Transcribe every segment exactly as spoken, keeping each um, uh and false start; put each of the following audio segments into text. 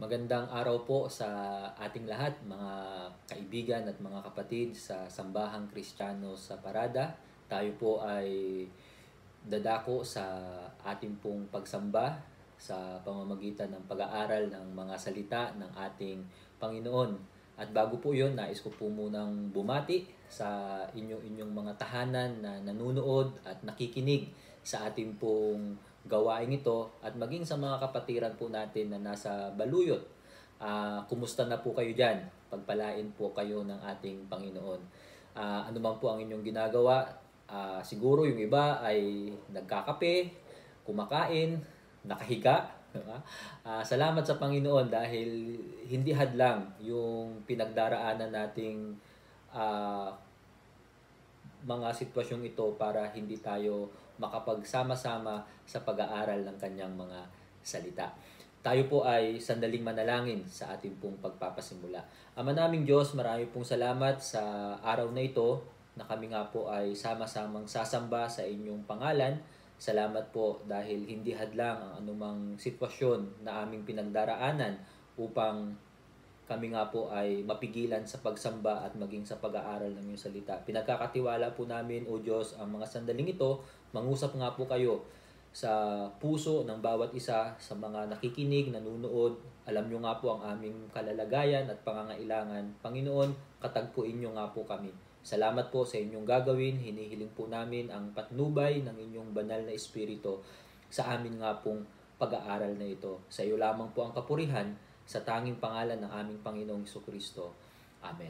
Magandang araw po sa ating lahat, mga kaibigan at mga kapatid sa Sambahang Kristiyano sa Parada. Tayo po ay dadako sa ating pong pagsamba sa pamamagitan ng pag-aaral ng mga salita ng ating Panginoon. At bago po yun, nais ko po munang bumati sa inyong-inyong mga tahanan na nanunood at nakikinig sa ating pong gawain ito at maging sa mga kapatiran po natin na nasa Baluyot. Uh, kumusta na po kayo dyan? Pagpalain po kayo ng ating Panginoon. Uh, ano man po ang inyong ginagawa, uh, siguro yung iba ay nagkakape, kumakain, nakahiga. Uh, salamat sa Panginoon dahil hindi hadlang yung pinagdaraanan nating uh, mga sitwasyong ito para hindi tayo makapagsama-sama sa pag-aaral ng kanyang mga salita. Tayo po ay sandaling manalangin sa ating pong pagpapasimula. Ama naming Diyos, marami pong salamat sa araw na ito na kami nga po ay sama-samang sasamba sa inyong pangalan. Salamat po dahil hindi hadlang ang anumang sitwasyon na aming pinagdaraanan upang kami nga po ay mapigilan sa pagsamba at maging sa pag-aaral ng iyong salita. Pinagkakatiwala po namin, O Diyos, ang mga sandaling ito. Mangusap nga po kayo sa puso ng bawat isa, sa mga nakikinig, nanunood. Alam nyo nga po ang aming kalalagayan at pangangailangan. Panginoon, katagpuin nyo nga po kami. Salamat po sa inyong gagawin. Hinihiling po namin ang patnubay ng inyong banal na espiritu sa amin nga pong pag-aaral na ito. Sa iyo lamang po ang kapurihan, sa tanging pangalan ng aming Panginoong Jesucristo. Amen.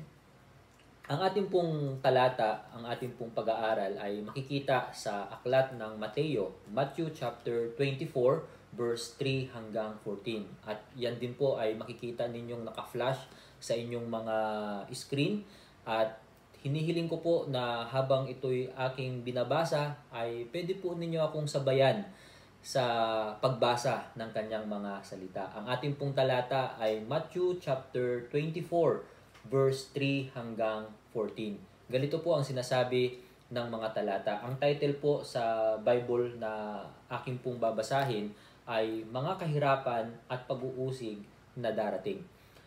Ang ating pong talata, ang ating pong pag-aaral ay makikita sa aklat ng Mateo, Matthew chapter twenty-four, verse three hanggang fourteen. At yan din po ay makikita ninyong naka-flash sa inyong mga screen. At hinihiling ko po na habang ito'y aking binabasa, ay pwede po ninyo akong sabayan sa pagbasa ng kanyang mga salita. Ang ating pong talata ay Matthew chapter twenty-four, verse three hanggang fourteen. Ganito po ang sinasabi ng mga talata. Ang title po sa Bible na aking pong babasahin ay Mga Kahirapan at Pag-uusig na Darating.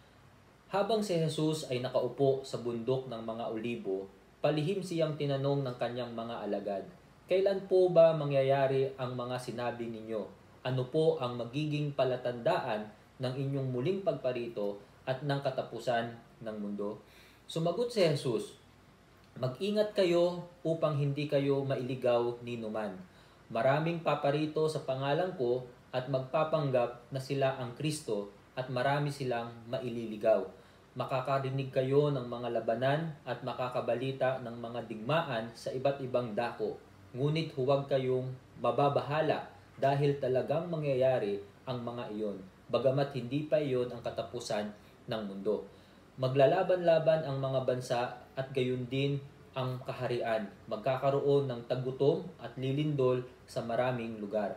Habang si Jesus ay nakaupo sa bundok ng mga olibo, palihim siyang tinanong ng kanyang mga alagad, "Kailan po ba mangyayari ang mga sinabi ninyo? Ano po ang magiging palatandaan ng inyong muling pagparito at ng katapusan ng mundo?" Sumagot si Jesus, "Mag-ingat kayo upang hindi kayo mailigaw ni numan. Maraming paparito sa pangalan ko at magpapanggap na sila ang Kristo at marami silang maililigaw. Makakarinig kayo ng mga labanan at makakabalita ng mga digmaan sa iba't ibang dako. Ngunit huwag kayong mababahala dahil talagang mangyayari ang mga iyon, bagamat hindi pa iyon ang katapusan ng mundo. Maglalaban-laban ang mga bansa at gayon din ang kaharian. Magkakaroon ng tagutom at lilindol sa maraming lugar.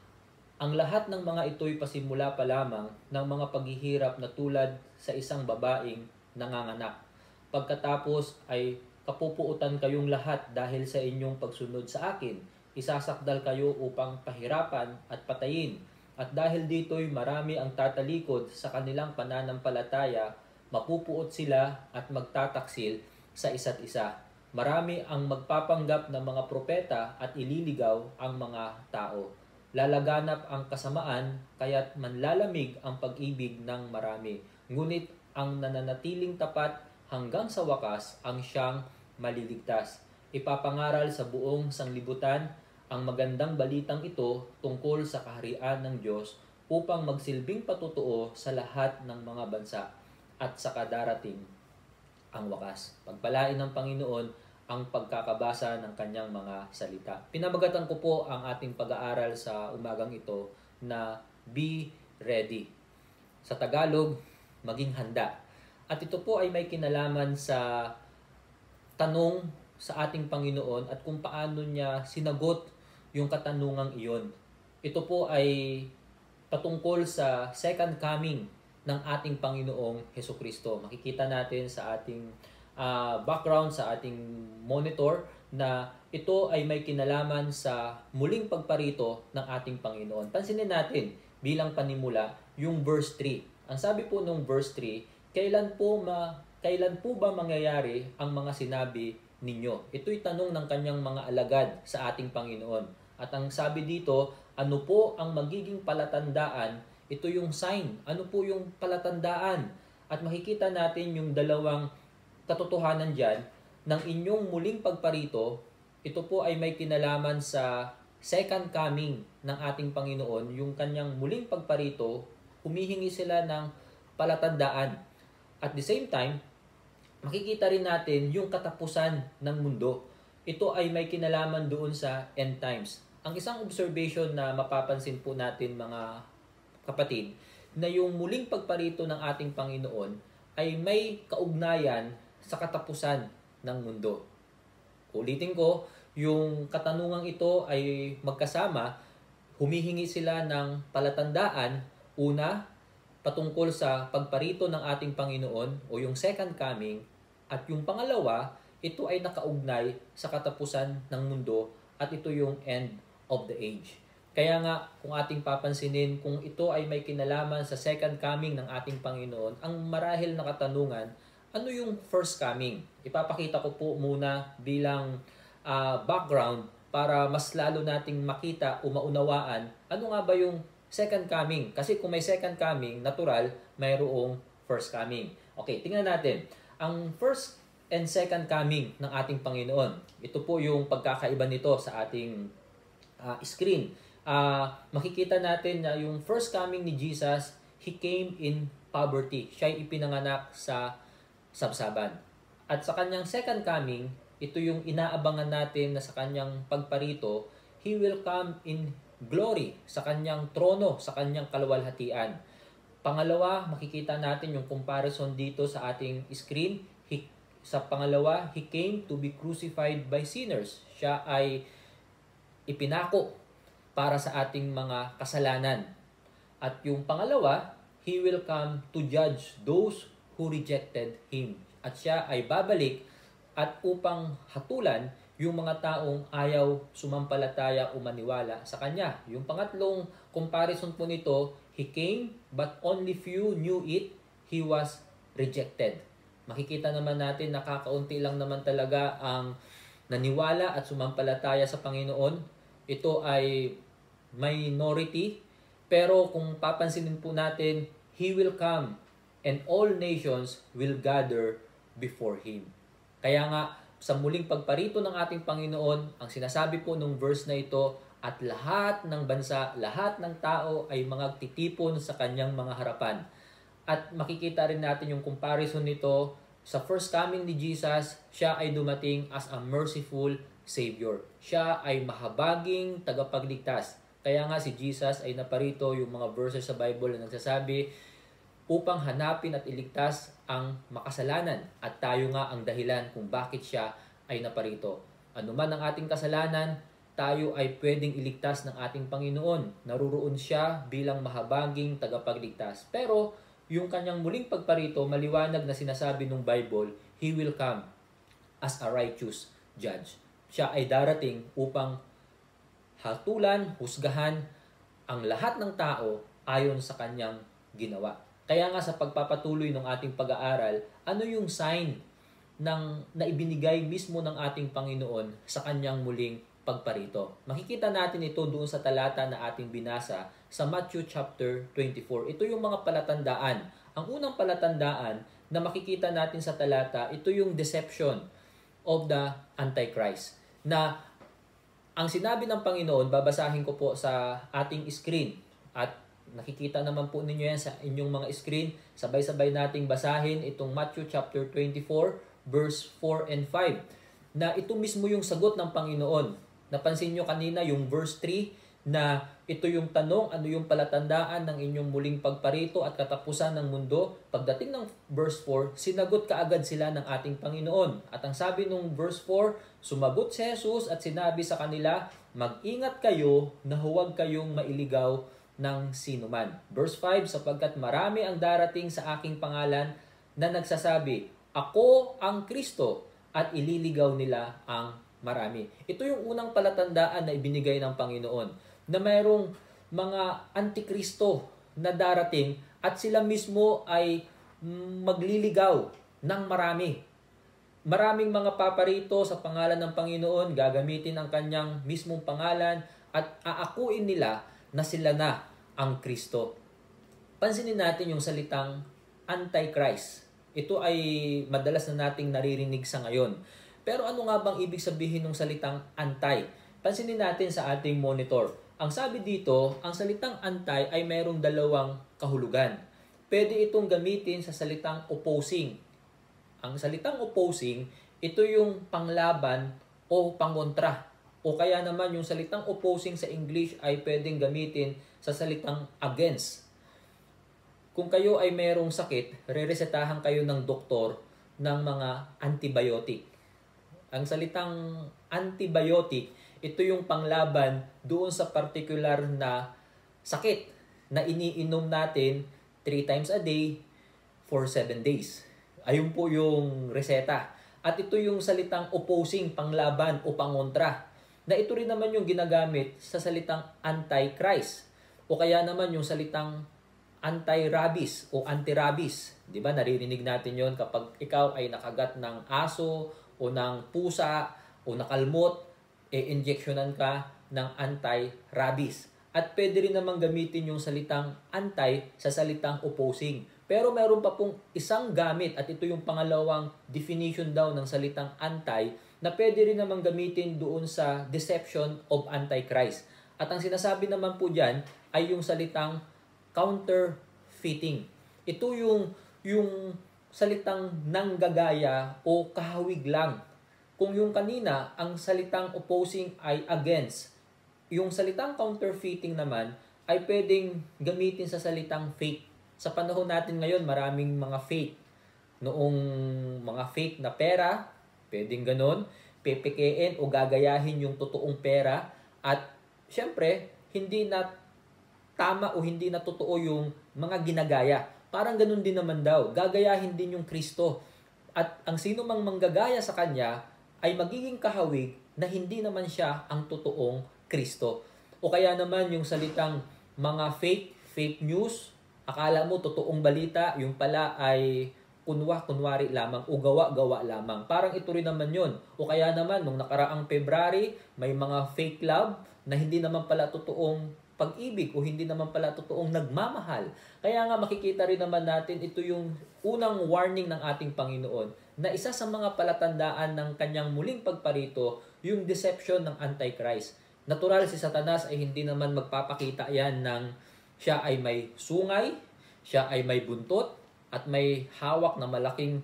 Ang lahat ng mga ito'y pasimula pa lamang ng mga paghihirap na tulad sa isang babaeng nanganganak. Pagkatapos ay kapupuutan kayong lahat dahil sa inyong pagsunod sa akin. Isasakdal kayo upang pahirapan at patayin. At dahil dito'y marami ang tatalikod sa kanilang pananampalataya, mapupuot sila at magtataksil sa isa't isa. Marami ang magpapanggap ng mga propeta at ililigaw ang mga tao. Lalaganap ang kasamaan, kaya't manlalamig ang pag-ibig ng marami. Ngunit ang nananatiling tapat hanggang sa wakas ang siyang maliligtas. Ipapangaral sa buong sanglibutan ang magandang balitang ito tungkol sa kaharian ng Diyos upang magsilbing patutuo sa lahat ng mga bansa at sa kadarating ang wakas. Pagpalain ng Panginoon ang pagkakabasa ng kanyang mga salita. Pinamagatan ko po ang ating pag-aaral sa umagang ito na Be Ready. Sa Tagalog, maging handa. At ito po ay may kinalaman sa tanong sa ating Panginoon at kung paano niya sinagot yung katanungang iyon. Ito po ay patungkol sa second coming ng ating Panginoong Hesukristo. Makikita natin sa ating uh, background, sa ating monitor, na ito ay may kinalaman sa muling pagparito ng ating Panginoon. Pansinin natin bilang panimula yung verse three. Ang sabi po nung verse three, kailan po ma kailan po ba mangyayari ang mga sinabi ninyo? Ito'y tanong ng kanyang mga alagad sa ating Panginoon. At ang sabi dito, ano po ang magiging palatandaan? Ito yung sign. Ano po yung palatandaan? At makikita natin yung dalawang katotohanan dyan ng inyong muling pagparito. Ito po ay may kinalaman sa second coming ng ating Panginoon. Yung kanyang muling pagparito, humihingi sila ng palatandaan. At the same time, makikita rin natin yung katapusan ng mundo. Ito ay may kinalaman doon sa end times. Ang isang observation na mapapansin po natin mga kapatid, na yung muling pagparito ng ating Panginoon ay may kaugnayan sa katapusan ng mundo. Ulitin ko, yung katanungang ito ay magkasama, humihingi sila ng palatandaan, una, patungkol sa pagparito ng ating Panginoon o yung second coming, at yung pangalawa, ito ay nakaugnay sa katapusan ng mundo at ito yung end of the age. Kaya nga, kung ating papansinin, kung ito ay may kinalaman sa second coming ng ating Panginoon, ang marahil na katanungan, ano yung first coming? Ipapakita ko po muna bilang uh, background para mas lalo nating makita o maunawaan ano nga ba yung second coming. Kasi kung may second coming, natural, mayroong first coming. Okay, tingnan natin. Ang first and second coming ng ating Panginoon. Ito po yung pagkakaiba nito sa ating uh, screen. Uh, makikita natin na yung first coming ni Jesus, He came in poverty. Siya ay ipinanganak sa sabsaban. At sa kanyang second coming, ito yung inaabangan natin na sa kanyang pagparito, He will come in glory sa kanyang trono, sa kanyang kaluwalhatian. Pangalawa, makikita natin yung comparison dito sa ating screen. He, sa pangalawa, He came to be crucified by sinners. Siya ay ipinako para sa ating mga kasalanan. At yung pangalawa, He will come to judge those who rejected Him. At siya ay babalik at upang hatulan yung mga taong ayaw sumampalataya o maniwala sa Kanya. Yung pangatlong comparison po nito, He came but only few knew it. He was rejected. Makikita naman natin nakakaunti lang naman talaga ang naniwala at sumampalataya sa Panginoon. Ito ay minority. Pero kung papansinin po natin, He will come and all nations will gather before Him. Kaya nga, sa muling pagparito ng ating Panginoon, ang sinasabi po nung verse na ito, at lahat ng bansa, lahat ng tao ay mga titipon sa kanyang mga harapan. At makikita rin natin yung comparison nito sa first coming ni Jesus, siya ay dumating as a merciful Savior. Siya ay mahabaging tagapagligtas. Kaya nga si Jesus ay naparito, yung mga verses sa Bible na nagsasabi, upang hanapin at iligtas ang makasalanan. At tayo nga ang dahilan kung bakit siya ay naparito. Ano man ang ating kasalanan, tayo ay pwedeng iligtas ng ating Panginoon. Naruroon siya bilang mahabaging tagapagligtas. Pero yung kanyang muling pagparito, maliwanag na sinasabi ng Bible, He will come as a righteous judge. Siya ay darating upang hatulan, husgahan ang lahat ng tao ayon sa kanyang ginawa. Kaya nga sa pagpapatuloy ng ating pag-aaral, ano yung sign ng naibinigay mismo ng ating Panginoon sa kanyang muling pagparito? Makikita natin ito doon sa talata na ating binasa sa Matthew chapter twenty-four. Ito yung mga palatandaan. Ang unang palatandaan na makikita natin sa talata, ito yung deception of the Antichrist. Na ang sinabi ng Panginoon, babasahin ko po sa ating screen at nakikita naman po ninyo yan sa inyong mga screen. Sabay-sabay nating basahin itong Matthew chapter twenty-four, verse four and five. Na ito mismo yung sagot ng Panginoon. Napansin nyo kanina yung verse three na ito yung tanong, ano yung palatandaan ng inyong muling pagparito at katapusan ng mundo. Pagdating ng verse four, sinagot kaagad sila ng ating Panginoon. At ang sabi ng verse four, sumagot si Jesus at sinabi sa kanila, mag-ingat kayo na huwag kayong mailigaw ng sinuman. Verse five, sapagkat marami ang darating sa aking pangalan na nagsasabi, ako ang Kristo, at ililigaw nila ang marami. Ito yung unang palatandaan na ibinigay ng Panginoon, na mayroong mga antikristo na darating at sila mismo ay magliligaw ng marami. Maraming mga paparito sa pangalan ng Panginoon, gagamitin ang kanyang mismong pangalan at aakuin nila na sila na ang Kristo. Pansinin natin yung salitang Antichrist. Ito ay madalas na nating naririnig sa ngayon. Pero ano nga bang ibig sabihin ng salitang anti? Pansinin natin sa ating monitor. Ang sabi dito, ang salitang anti ay mayroong dalawang kahulugan. Pwede itong gamitin sa salitang opposing. Ang salitang opposing, ito yung panglaban o pangontra. O kaya naman yung salitang opposing sa English ay pwedeng gamitin sa salitang against. Kung kayo ay mayroong sakit, re-resetahan kayo ng doktor ng mga antibiotic. Ang salitang antibiotic, ito yung panglaban doon sa particular na sakit na iniinom natin three times a day for seven days. Ayun po yung reseta. At ito yung salitang opposing, panglaban o pangontra. Na ito rin naman yung ginagamit sa salitang antichrist. O kaya naman yung salitang anti-rabies o anti-rabies. Di ba? Naririnig natin yon kapag ikaw ay nakagat ng aso o ng pusa o nakalmot, e-injectionan ka ng anti-rabies. At pwede rin naman gamitin yung salitang anti sa salitang opposing. Pero meron pa pong isang gamit at ito yung pangalawang definition daw ng salitang anti na pwede rin naman gamitin doon sa deception of Antichrist. At ang sinasabi naman po dyan ay yung salitang counterfeiting. Ito yung, yung salitang nanggagaya o kahawig lang. Kung yung kanina, ang salitang opposing ay against, yung salitang counterfeiting naman ay pwedeng gamitin sa salitang fake. Sa panahon natin ngayon, maraming mga fake. Noong mga fake na pera, pwedeng ganon, pepekein o gagayahin yung totoong pera. At syempre, hindi na tama o hindi na totoo yung mga ginagaya. Parang ganon din naman daw. Gagayahin din yung Kristo. At ang sino mang manggagaya sa Kanya ay magiging kahawig na hindi naman siya ang totoong Kristo. O kaya naman yung salitang mga fake, fake news, akala mo totoong balita, yung pala ay kunwa-kunwari lamang o gawa-gawa lamang. Parang ito rin naman yun. O kaya naman, nung nakaraang February, may mga fake love na hindi naman pala totoong pag-ibig o hindi naman pala totoong nagmamahal. Kaya nga makikita rin naman natin, ito yung unang warning ng ating Panginoon na isa sa mga palatandaan ng kanyang muling pagparito, yung deception ng Antichrist. Natural si Satanas ay hindi naman magpapakita yan ng siya ay may sungay, siya ay may buntot, at may hawak na malaking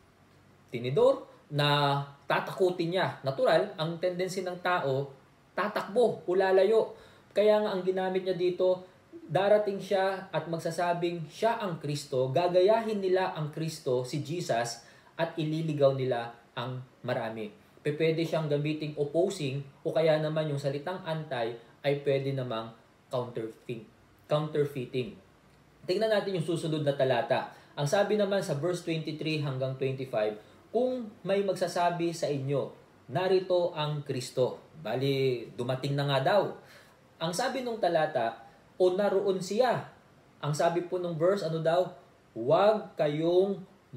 tinidor na tatakutin niya. Natural, ang tendency ng tao, tatakbo o lalayo. Kaya nga ang ginamit niya dito, darating siya at magsasabing siya ang Kristo, gagayahin nila ang Kristo, si Jesus, at ililigaw nila ang marami. Pwede siyang gamiting opposing o kaya naman yung salitang anti ay pwede namang counterfeit. counterfeiting. Tingnan natin yung susunod na talata. Ang sabi naman sa verse twenty-three hanggang twenty-five, kung may magsasabi sa inyo, narito ang Kristo. Bali, dumating na nga daw. Ang sabi nung talata, o naroon siya. Ang sabi po nung verse, ano daw? Huwag kayong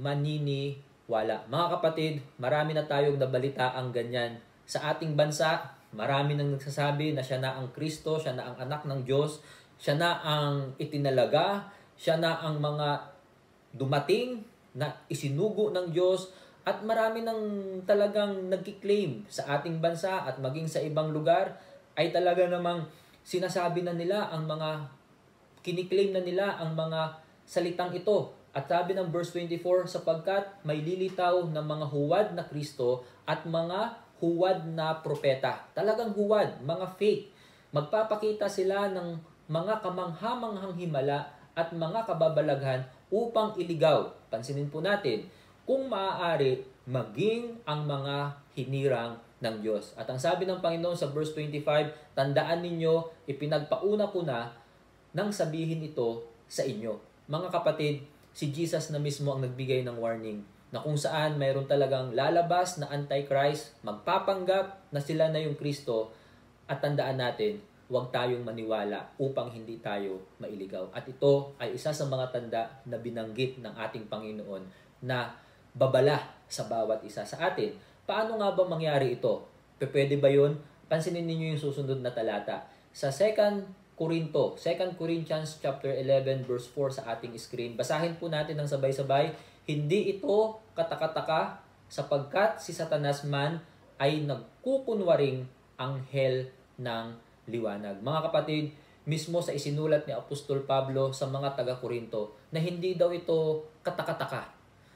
maniniwala. Mga kapatid, marami na tayong nabalita ang ganyan. Sa ating bansa, marami nang nagsasabi na siya na ang Kristo, siya na ang anak ng Diyos, siya na ang itinalaga, siya na ang mga dumating na isinugo ng Diyos, at marami nang talagang nagki-claim sa ating bansa at maging sa ibang lugar ay talaga namang sinasabi na nila ang mga, kiniklaim na nila ang mga salitang ito. At sabi ng verse twenty-four, sapagkat may lilitaw ng mga huwad na Kristo at mga huwad na propeta. Talagang huwad, mga fake. Magpapakita sila ng mga kamanghamanghang himala at mga kababalaghan upang iligaw. Pansinin po natin, kung maaari, maging ang mga hinirang ng Diyos. At ang sabi ng Panginoon sa verse twenty-five, tandaan ninyo, ipinagpauna ko na nang sabihin ito sa inyo. Mga kapatid, si Jesus na mismo ang nagbigay ng warning na kung saan mayroon talagang lalabas na Antichrist, magpapanggap na sila na yung Kristo, at tandaan natin, huwag tayong maniwala upang hindi tayo mailigaw. At ito ay isa sa mga tanda na binanggit ng ating Panginoon na babala sa bawat isa sa atin. Paano nga ba mangyari ito? Pwede ba yun? Pansinin ninyo yung susunod na talata. Sa Second Corinto, Second Corinthians chapter eleven verse four sa ating screen. Basahin po natin ng sabay-sabay. Hindi ito katakataka sapagkat si Satanas man ay nagkukunwaring anghel ng liwanag. Mga kapatid, mismo sa isinulat ni Apostol Pablo sa mga taga-Korinto na hindi daw ito katakataka.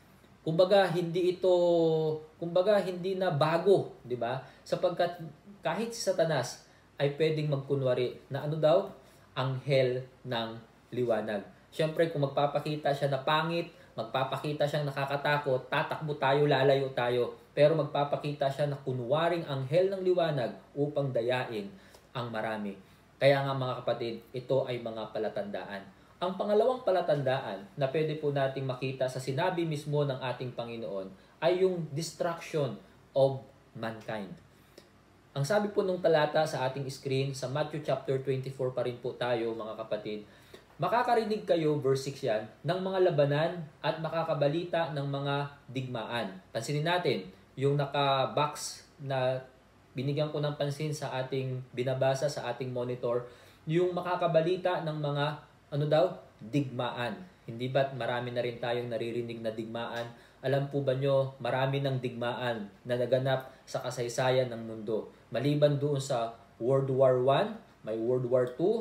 Kumbaga hindi ito, kumbaga hindi na bago, 'di ba? Sapagkat kahit si Satanas ay pwedeng magkunwari na ano daw? Anghel ng liwanag. Siyempre kung magpapakita siya na pangit, magpapakita siyang nakakatakot, tatakbo tayo, lalayo tayo. Pero magpapakita siya na kunwaring anghel ng liwanag upang dayain ang marami. Kaya nga mga kapatid, ito ay mga palatandaan. Ang pangalawang palatandaan na pwede po nating makita sa sinabi mismo ng ating Panginoon ay yung destruction of mankind. Ang sabi po nung talata sa ating screen, sa Matthew chapter twenty-four pa rin po tayo mga kapatid, makakarinig kayo, verse six yan, ng mga labanan at makakabalita ng mga digmaan. Pansinin natin, yung naka-box na binigyan ko ng pansin sa ating binabasa, sa ating monitor, yung makakabalita ng mga, ano daw, digmaan. Hindi ba't marami na rin tayong naririnig na digmaan? Alam po ba nyo, marami ng digmaan na naganap sa kasaysayan ng mundo. Maliban doon sa World War One, may World War Two,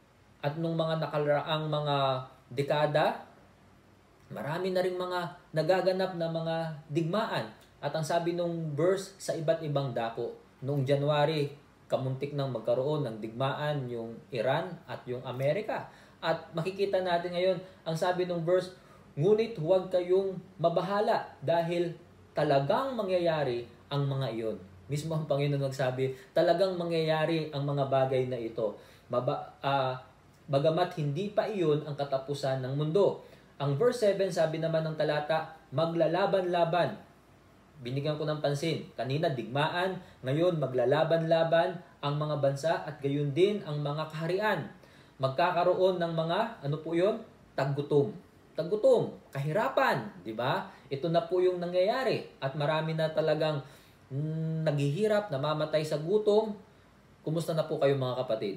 at nung mga nakaraang mga dekada, marami na rin mga nagaganap na mga digmaan. At ang sabi nung verse sa iba't ibang dako, noong January, kamuntik nang magkaroon ng digmaan yung Iran at yung Amerika. At makikita natin ngayon, ang sabi nung verse, ngunit huwag kayong mabahala dahil talagang mangyayari ang mga iyon. Mismo ang Panginoon nagsabi, talagang mangyayari ang mga bagay na ito. Maba, uh, bagamat hindi pa iyon ang katapusan ng mundo. Ang verse seven, sabi naman ng talata, maglalaban-laban. Binigyan ko ng pansin, kanina digmaan, ngayon maglalaban-laban ang mga bansa at gayon din ang mga kaharian. Magkakaroon ng mga, ano po yun? Taggutom. Taggutom, kahirapan, di ba? Ito na po yung nangyayari at marami na talagang mm, naghihirap, namamatay sa gutom. Kumusta na po kayo mga kapatid?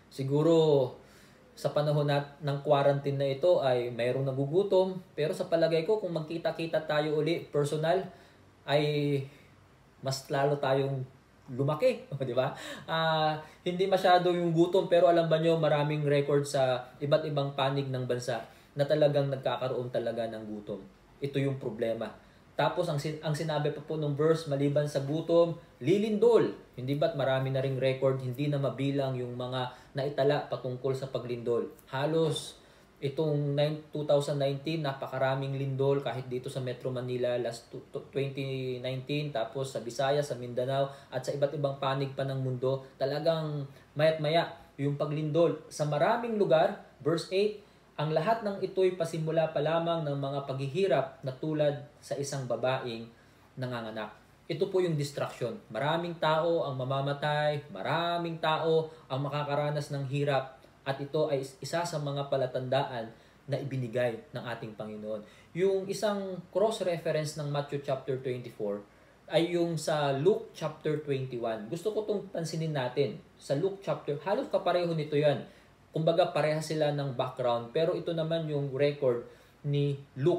Siguro sa panahon na, ng quarantine na ito ay mayroong nagugutom, pero sa palagay ko kung magkita-kita tayo uli personal ay mas lalo tayong lumaki, di ba? Uh, hindi masyado yung gutom, pero alam ba nyo maraming record sa iba't ibang panig ng bansa na talagang nagkakaroon talaga ng gutom. Ito yung problema. Tapos ang, sin- ang sinabi pa po ng verse, maliban sa gutom, lilindol. Hindi ba't marami na ring record, hindi na mabilang yung mga naitala patungkol sa paglindol. Halos itong two thousand nineteen, napakaraming lindol kahit dito sa Metro Manila last twenty nineteen, tapos sa Visayas, sa Mindanao, at sa iba't ibang panig pa ng mundo. Talagang mayat maya yung paglindol. Sa maraming lugar, verse eight, ang lahat ng ito'y pasimula pa lamang ng mga paghihirap na tulad sa isang babaeng nanganganak. Ito po yung destruction. Maraming tao ang mamamatay, maraming tao ang makakaranas ng hirap, at ito ay isa sa mga palatandaan na ibinigay ng ating Panginoon. Yung isang cross-reference ng Matthew chapter twenty-four ay yung sa Luke chapter twenty-one. Gusto ko itong pansinin natin. Sa Luke chapter, halos kapareho nito yan. Kumbaga pareha sila ng background, pero ito naman yung record ni Luke.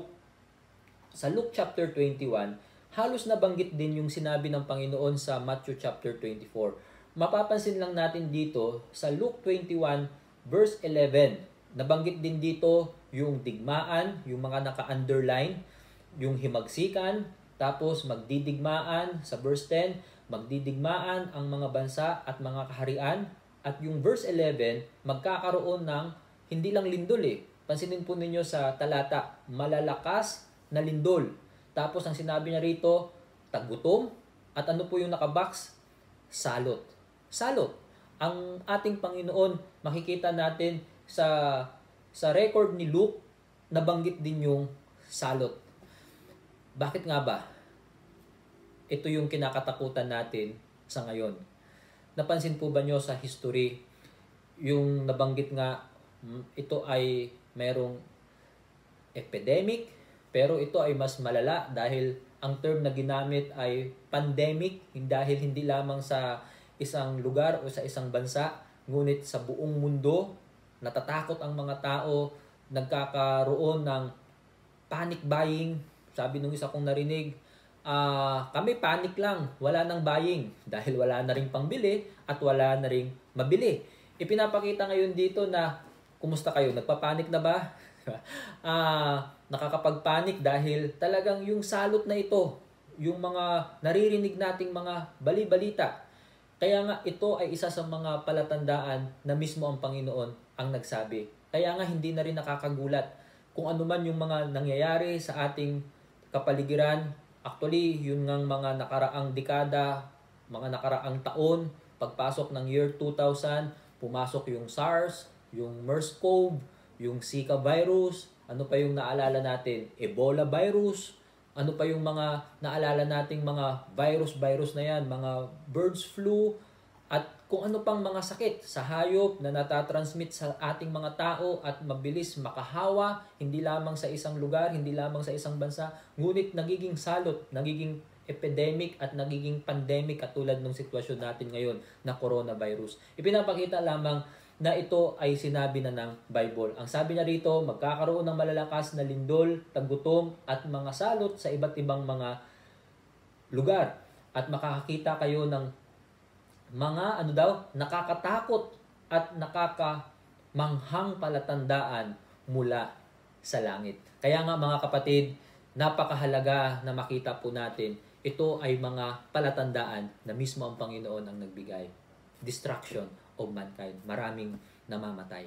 Sa Luke chapter twenty-one, halos nabanggit din yung sinabi ng Panginoon sa Matthew chapter twenty-four. Mapapansin lang natin dito sa Luke twenty-one verse eleven, nabanggit din dito yung digmaan, yung mga naka-underline, yung himagsikan, tapos magdidigmaan sa verse ten, magdidigmaan ang mga bansa at mga kaharian. At yung verse eleven, magkakaroon ng hindi lang lindol eh. Pansinin po ninyo sa talata, malalakas na lindol. Tapos ang sinabi niya rito, taggutom. At ano po yung nakabox? Salot. Salot. Ang ating Panginoon, makikita natin sa sa record ni Luke, nabanggit din yung salot. Bakit nga ba? Ito yung kinakatakutan natin sa ngayon. Napansin po ba nyo sa history, yung nabanggit nga, ito ay merong epidemic, pero ito ay mas malala dahil ang term na ginamit ay pandemic, dahil hindi lamang sa isang lugar o sa isang bansa, ngunit sa buong mundo. Natatakot ang mga tao, nagkakaroon ng panic buying. Sabi nung isa kong narinig, uh, kami panic lang, wala nang buying dahil wala na ring pangbili at wala na ring mabili. Ipinapakita ngayon dito na, kumusta kayo? Nagpapanik na ba? uh, nakakapagpanik dahil talagang yung salot na ito, yung mga naririnig nating mga bali-balita. Kaya nga ito ay isa sa mga palatandaan na mismo ang Panginoon ang nagsabi. Kaya nga hindi na rin nakakagulat kung ano man yung mga nangyayari sa ating kapaligiran. Actually, yun ngang mga nakaraang dekada, mga nakaraang taon, pagpasok ng year two thousand, pumasok yung SARS, yung MERS-CoV, yung Zika virus, ano pa yung naalala natin? Ebola virus, ano pa yung mga naalala nating mga virus-virus na yan, mga birds flu, at kung ano pang mga sakit sa hayop na natatransmit sa ating mga tao at mabilis makahawa, hindi lamang sa isang lugar, hindi lamang sa isang bansa, ngunit nagiging salot, nagiging epidemic at nagiging pandemic katulad ng sitwasyon natin ngayon na coronavirus. Ipinapakita lamang na ito ay sinabi na ng Bible. Ang sabi niya rito, magkakaroon ng malalakas na lindol, tagutom at mga salot sa iba't ibang mga lugar. At makakakita kayo ng mga ano daw, nakakatakot at nakakamanghang palatandaan mula sa langit. Kaya nga mga kapatid, napakahalaga na makita po natin, ito ay mga palatandaan na mismo ang Panginoon ang nagbigay. Destruction of mankind. Maraming namamatay.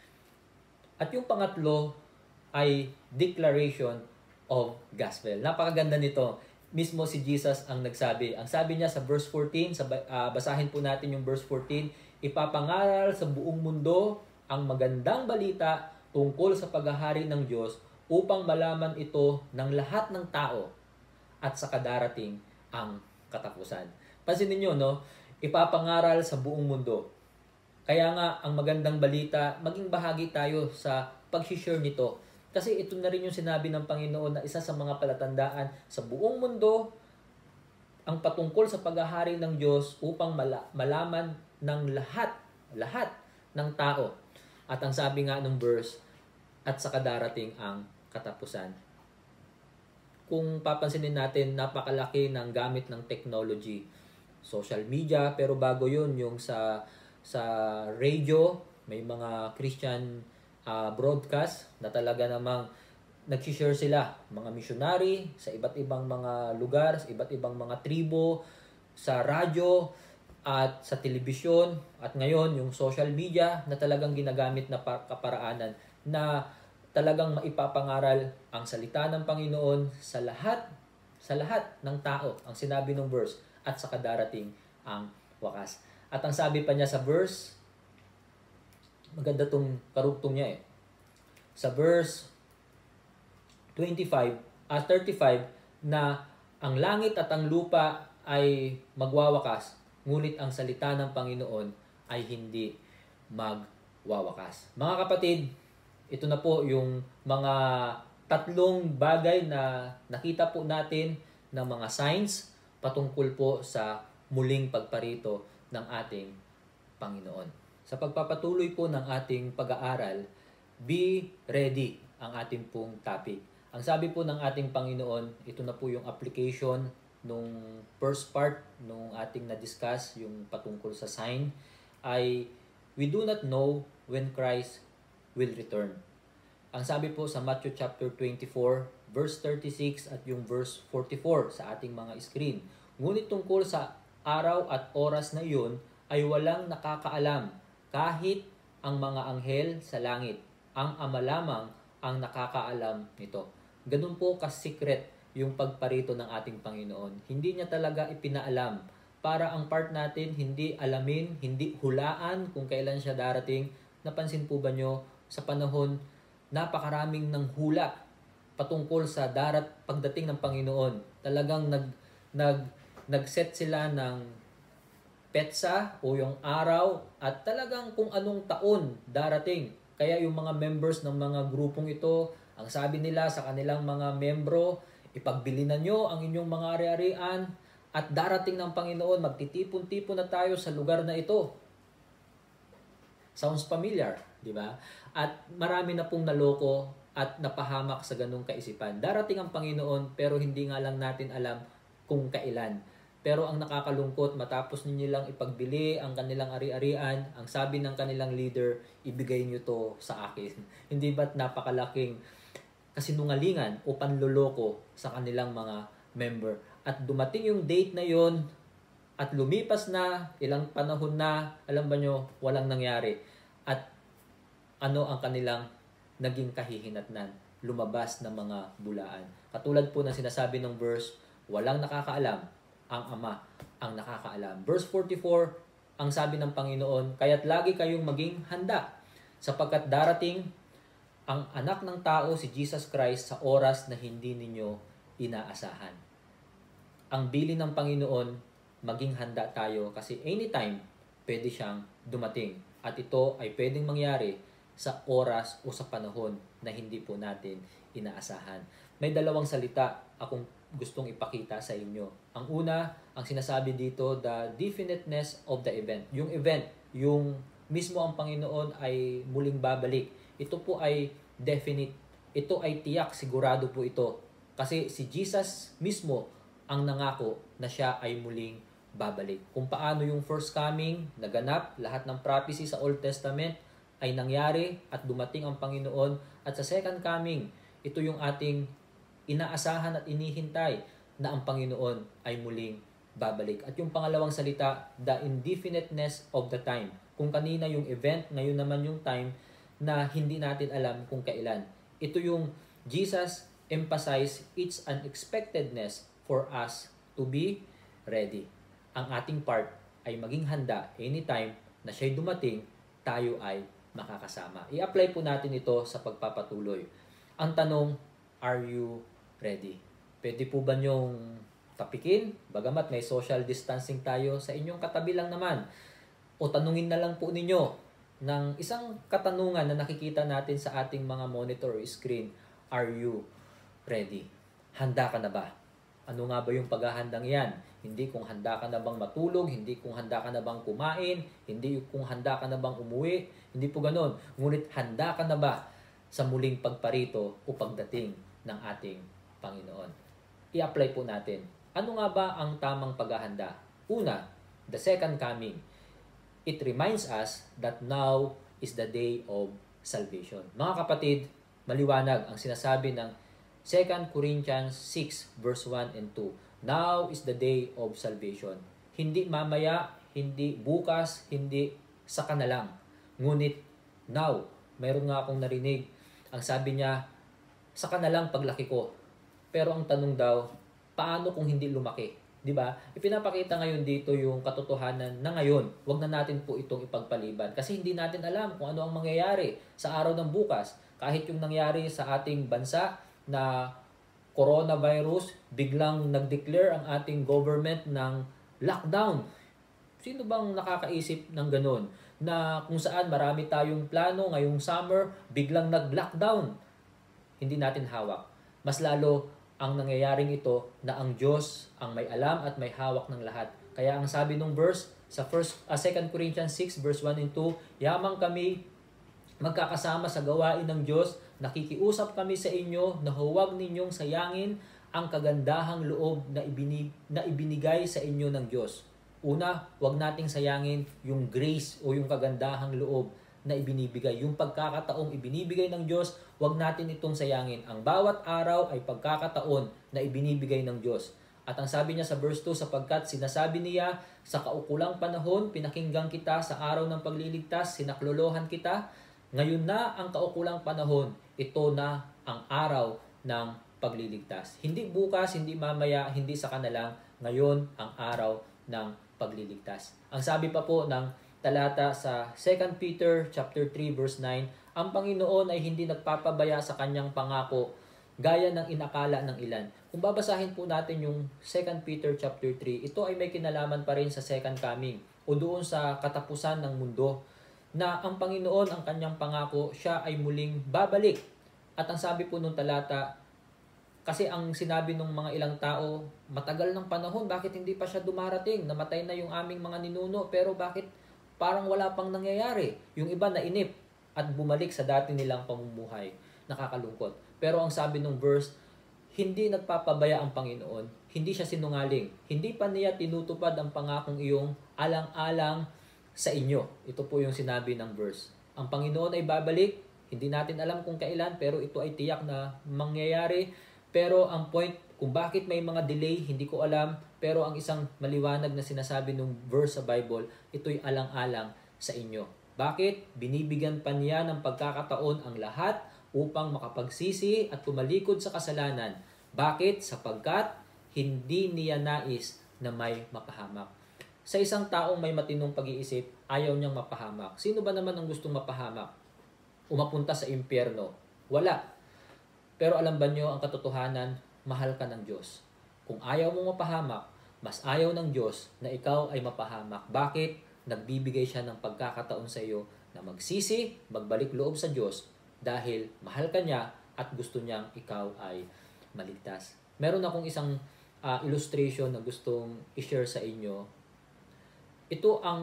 At yung pangatlo ay declaration of gospel. Napakaganda nito. Mismo si Jesus ang nagsabi. Ang sabi niya sa verse fourteen, sa, uh, basahin po natin yung verse fourteen, ipapangaral sa buong mundo ang magandang balita tungkol sa paghahari ng Diyos upang malaman ito ng lahat ng tao at sa kadarating ang katapusan. Pansinin niyo, no? Ipapangaral sa buong mundo. Kaya nga, ang magandang balita, maging bahagi tayo sa pag-share nito. Kasi ito na rin yung sinabi ng Panginoon na isa sa mga palatandaan sa buong mundo, ang patungkol sa paghahari ng Diyos upang mala- malaman ng lahat, lahat ng tao. At ang sabi nga ng verse, at sa kadarating ang katapusan. Kung papansinin natin, napakalaki ng gamit ng technology, social media, pero bago yun, yung sa sa radio, may mga Christian uh, broadcast na talaga namang nag-share sila, mga missionary sa iba't ibang mga lugar, sa iba't ibang mga tribo, sa radyo at sa telebisyon, at ngayon yung social media na talagang ginagamit na kaparaanan na talagang maipapangaral ang salita ng Panginoon sa lahat, sa lahat ng tao, ang sinabi ng verse, at sa kadarating ang wakas. At ang sabi pa niya sa verse, maganda tong karugtong niya eh. Sa verse twenty-five at thirty-five na ang langit at ang lupa ay magwawakas, ngunit ang salita ng Panginoon ay hindi magwawakas. Mga kapatid, ito na po yung mga tatlong bagay na nakita po natin ng mga signs patungkol po sa muling pagparito ng ating Panginoon. Sa pagpapatuloy po ng ating pag-aaral, be ready ang ating pong topic. Ang sabi po ng ating Panginoon, ito na po yung application nung first part nung ating na-discuss, yung patungkol sa sign, ay we do not know when Christ will return. Ang sabi po sa Matthew chapter twenty-four, verse thirty-six at yung verse forty-four sa ating mga screen. Ngunit tungkol sa araw at oras na iyon ay walang nakakaalam, kahit ang mga anghel sa langit. Ang Ama lamang ang nakakaalam nito. Ganun po ka-secret yung pagparito ng ating Panginoon. Hindi niya talaga ipinaalam para ang part natin hindi alamin, hindi hulaan kung kailan siya darating. Napansin po ba nyo sa panahon napakaraming ng hula patungkol sa darat pagdating ng Panginoon? Talagang nag nag nag-set sila ng petsa o yung araw at talagang kung anong taon darating. Kaya yung mga members ng mga grupong ito, ang sabi nila sa kanilang mga membro, ipagbili na nyo ang inyong mga ari-arian at darating ng Panginoon, magtitipon-tipon na tayo sa lugar na ito. Sounds familiar, di ba? At marami na pong naloko at napahamak sa ganung kaisipan. Darating ang Panginoon pero hindi nga lang natin alam kung kailan. Pero ang nakakalungkot, matapos ninyo lang ipagbili ang kanilang ari-arian, ang sabi ng kanilang leader, ibigay nyo to sa akin. Hindi ba't napakalaking kasinungalingan o panloloko sa kanilang mga member? At dumating yung date na yon at lumipas na, ilang panahon na, alam ba nyo, walang nangyari. At ano ang kanilang naging kahihinatnan? Lumabas na mga bulaan. Katulad po ng sinasabi ng verse, walang nakakaalam, ang Ama ang nakakaalam. Verse forty-four, ang sabi ng Panginoon, kaya't lagi kayong maging handa, sapagkat darating ang anak ng tao, si Jesus Christ, sa oras na hindi ninyo inaasahan. Ang bilin ng Panginoon, maging handa tayo kasi anytime pwede siyang dumating. At ito ay pwedeng mangyari sa oras o sa panahon na hindi po natin inaasahan. May dalawang salita akong gustong ipakita sa inyo. Ang una, ang sinasabi dito, the definiteness of the event. Yung event, yung mismo ang Panginoon ay muling babalik. Ito po ay definite. Ito ay tiyak, sigurado po ito. Kasi si Jesus mismo ang nangako na siya ay muling babalik. Kung paano yung first coming, naganap, lahat ng prophecy sa Old Testament ay nangyari at dumating ang Panginoon. At sa second coming, ito yung ating inaasahan at inihintay na ang Panginoon ay muling babalik. At yung pangalawang salita, the indefiniteness of the time. Kung kanina yung event, ngayon naman yung time na hindi natin alam kung kailan. Ito yung Jesus emphasize its unexpectedness for us to be ready. Ang ating part ay maging handa anytime na siya'y dumating, tayo ay makakasama. I-apply po natin ito sa pagpapatuloy. Ang tanong, are you ready? Pwede po ba niyong tapikin? Bagamat may social distancing tayo, sa inyong katabi lang naman. O tanungin na lang po ninyo ng isang katanungan na nakikita natin sa ating mga monitor screen. Are you ready? Handa ka na ba? Ano nga ba yung paghahandang yan? Hindi kung handa ka na bang matulog, hindi kung handa ka na bang kumain, hindi kung handa ka na bang umuwi, hindi po ganon. Ngunit handa ka na ba sa muling pagparito o pagdating ng ating Panginoon? I-apply po natin. Ano nga ba ang tamang paghahanda? Una, the second coming. It reminds us that now is the day of salvation. Mga kapatid, maliwanag ang sinasabi ng Second Corinthians six verse one and two. Now is the day of salvation. Hindi mamaya, hindi bukas, hindi saka na lang. Ngunit now, mayroon nga akong narinig. Ang sabi niya, saka na lang paglaki ko. Pero ang tanong daw, paano kung hindi lumaki? 'Di ba? Ipinapakita ngayon dito yung katotohanan na ngayon. Huwag na natin po itong ipagpaliban kasi hindi natin alam kung ano ang mangyayari sa araw ng bukas. Kahit yung nangyari sa ating bansa na coronavirus, biglang nag-declare ang ating government ng lockdown. Sino bang nakakaisip ng ganun? Na kung saan marami tayong plano ngayong summer, biglang nag-lockdown. Hindi natin hawak. Mas lalo ang nangyayaring ito na ang Diyos ang may alam at may hawak ng lahat. Kaya ang sabi ng verse sa first, uh, Second Corinthians six verse one and two, yamang kami magkakasama sa gawain ng Diyos, nakikiusap kami sa inyo na huwag ninyong sayangin ang kagandahang loob na, ibini, na ibinigay sa inyo ng Diyos. Una, huwag nating sayangin yung grace o yung kagandahang loob na ibinibigay. Yung pagkakataong ibinibigay ng Diyos, huwag natin itong sayangin. Ang bawat araw ay pagkakataon na ibinibigay ng Diyos. At ang sabi niya sa verse two, sapagkat sinasabi niya, sa kaukulang panahon, pinakinggan kita sa araw ng pagliligtas, sinaklolohan kita. Ngayon na ang kaukulang panahon, ito na ang araw ng pagliligtas. Hindi bukas, hindi mamaya, hindi sa kanalang, ngayon ang araw ng pagliligtas. Ang sabi pa po ng talata sa Second Peter chapter three verse nine, ang Panginoon ay hindi nagpapabaya sa kanyang pangako gaya ng inakala ng ilan. Kung babasahin po natin yung Second Peter chapter three, ito ay may kinalaman pa rin sa second coming. o doon sa katapusan ng mundo na ang Panginoon, ang kanyang pangako, siya ay muling babalik. At ang sabi po nung talata, kasi ang sinabi ng mga ilang tao, matagal ng panahon, bakit hindi pa siya dumarating? Namatay na yung aming mga ninuno, pero bakit parang wala pang nangyayari? Yung iba nainip at bumalik sa dati nilang pamumuhay. Nakakalungkot. Pero ang sabi ng verse, hindi nagpapabaya ang Panginoon, hindi siya sinungaling, hindi pa niya tinutupad ang pangakong iyong alang-alang sa inyo. Ito po yung sinabi ng verse. Ang Panginoon ay babalik, hindi natin alam kung kailan, pero ito ay tiyak na mangyayari. Pero ang point kung bakit may mga delay, hindi ko alam. Pero ang isang maliwanag na sinasabi ng verse sa Bible, ito'y alang-alang sa inyo. Bakit? Binibigyan pa niya ng pagkakataon ang lahat upang makapagsisi at tumalikod sa kasalanan. Bakit? Sapagkat hindi niya nais na may mapahamak. Sa isang taong may matinong pag-iisip, ayaw niyang mapahamak. Sino ba naman ang gustong mapahamak? Umapunta sa impyerno? Wala. Pero alam ba niyo ang katotohanan? Mahal ka ng Diyos. Kung ayaw mo mapahamak, mas ayaw ng Diyos na ikaw ay mapahamak. Bakit? Nagbibigay siya ng pagkakataon sa iyo na magsisi, magbalik loob sa Diyos dahil mahal ka niya at gusto niyang ikaw ay maligtas. Meron akong isang uh, illustration na gustong i-share sa inyo. Ito ang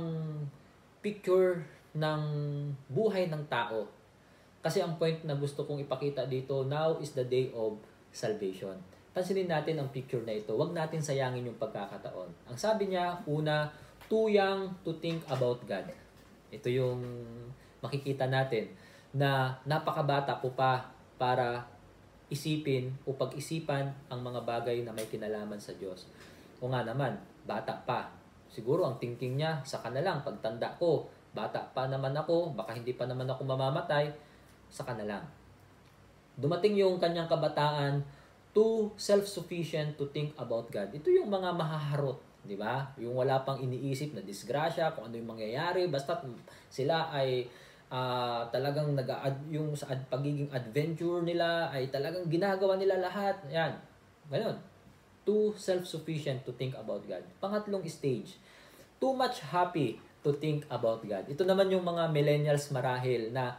picture ng buhay ng tao. Kasi ang point na gusto kong ipakita dito, now is the day of salvation. Pansinin natin ang picture na ito. Huwag natin sayangin yung pagkakataon. Ang sabi niya, una, too young to think about God. Ito yung makikita natin na napakabata ko pa para isipin o pag-isipan ang mga bagay na may kinalaman sa Diyos. O nga naman, bata pa. Siguro ang thinking niya, saka na lang, pagtanda ko, bata pa naman ako, baka hindi pa naman ako mamamatay, saka na lang. Dumating yung kanyang kabataan, too self-sufficient to think about God. Ito yung mga mahaharot, di ba? Yung wala pang iniisip na disgrasya, kung ano yung mangyayari, basta sila ay uh, talagang nag yung sa ad pagiging adventure nila ay talagang ginagawa nila lahat. Yan. Ganun. Too self-sufficient to think about God. Pangatlong stage, too much happy to think about God. Ito naman yung mga millennials marahil na